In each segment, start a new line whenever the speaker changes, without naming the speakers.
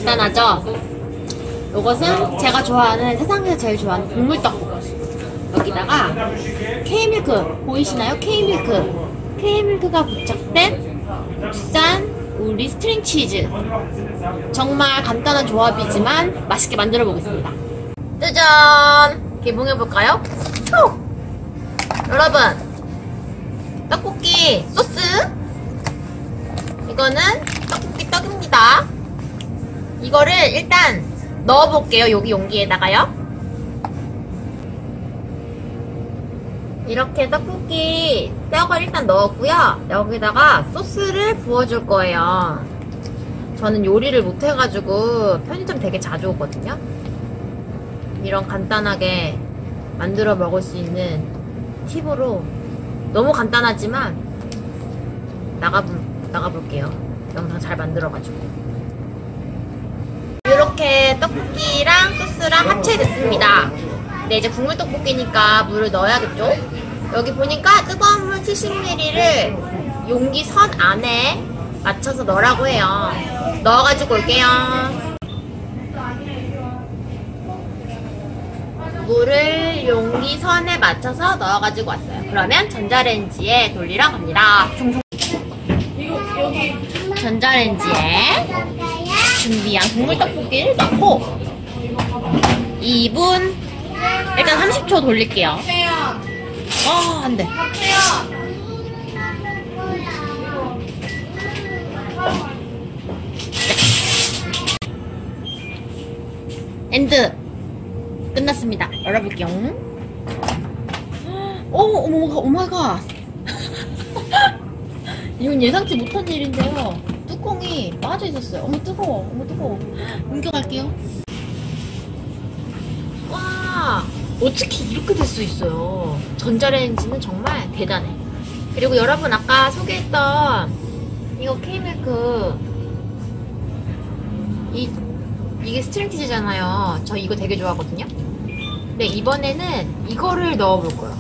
간단하죠? 이것은 제가 좋아하는, 세상에서 제일 좋아하는 국물떡볶이. 여기다가 K밀크 보이시나요? K밀크가 부착된 국산 우리 스트링 치즈. 정말 간단한 조합이지만 맛있게 만들어 보겠습니다. 짜잔! 개봉해볼까요? 여러분, 떡볶이 소스, 이거는 떡볶이 떡입니다. 이거를 일단 넣어볼게요. 여기 용기에다가요. 이렇게 떡볶이 떡을 일단 넣었고요. 여기다가 소스를 부어줄 거예요. 저는 요리를 못해가지고 편의점 되게 자주 오거든요. 이런 간단하게 만들어 먹을 수 있는 팁으로, 너무 간단하지만 나가볼게요. 영상 잘 만들어가지고. 이렇게 떡볶이랑 소스랑 합체됐습니다. 네, 이제 국물 떡볶이니까 물을 넣어야겠죠? 여기 보니까 뜨거운 물 70ml를 용기 선 안에 맞춰서 넣으라고 해요. 넣어가지고 올게요. 물을 용기 선에 맞춰서 넣어가지고 왔어요. 그러면 전자레인지에 돌리러 갑니다. 전자레인지에 준비한 국물떡볶이를 넣고 2분, 일단 30초 돌릴게요. 안돼. 엔드! 끝났습니다. 열어볼게요. 오마이갓. 이건 예상치 못한 일인데요. 뚜껑이 빠져 있었어요. 어머 뜨거워. 옮겨갈게요. 와, 어떻게 이렇게 될 수 있어요. 전자레인지는 정말 대단해. 그리고 여러분, 아까 소개했던 이거 K밀크, 이게 스트링치즈잖아요. 저 이거 되게 좋아하거든요. 근데 이번에는 이거를 넣어볼 거예요.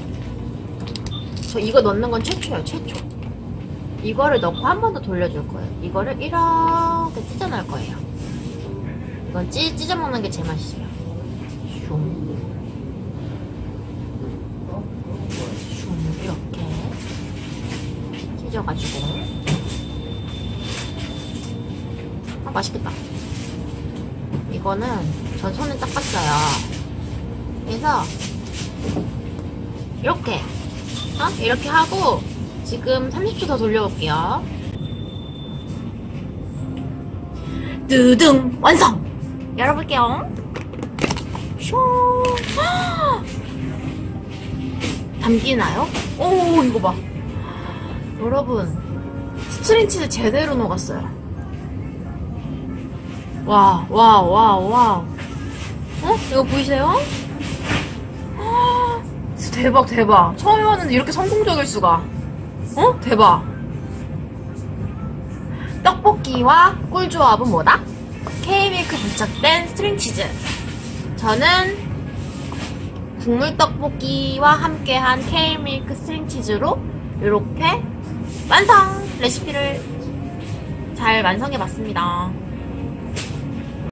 저 이거 넣는 건 최초예요. 최초. 이거를 넣고 한 번 더 돌려줄 거예요. 이거를 이렇게 찢어낼 거예요. 이건 찢어 먹는 게 제 맛이에요. 이렇게 찢어가지고. 맛있겠다. 이거는 전 손을 닦았어요. 그래서 이렇게 이렇게 하고 지금 30초 더 돌려볼게요. 뜨등! 완성! 열어볼게요. 쇼! 담기나요? 오, 이거 봐. 여러분, 스트링치즈 제대로 녹았어요. 와. 이거 보이세요? 대박. 처음에 왔는데 이렇게 성공적일 수가. 대박. 떡볶이와 꿀조합은 뭐다? K밀크 부착된 스트링치즈. 저는 국물 떡볶이와 함께한 K밀크 스트링치즈로 이렇게 완성! 레시피를 잘 완성해봤습니다.